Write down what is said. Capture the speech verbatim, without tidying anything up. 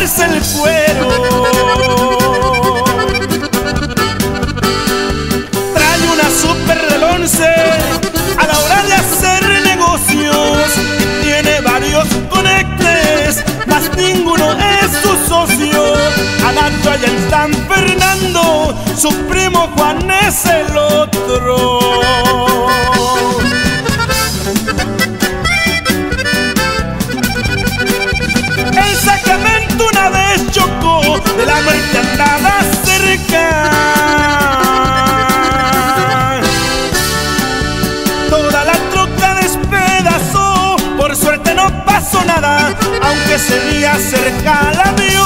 quitarse el cuero. Trae una super del once a la hora de hacer negocios y tiene varios conectes, mas ninguno es su socio. Adentro allá en San Fernando, su primo Juan es el otro. El Sacramento una vez chocó, de la muerte andaba cerca. Toda la troca despedazó, por suerte no pasó nada, aunque ese día cerca la vio.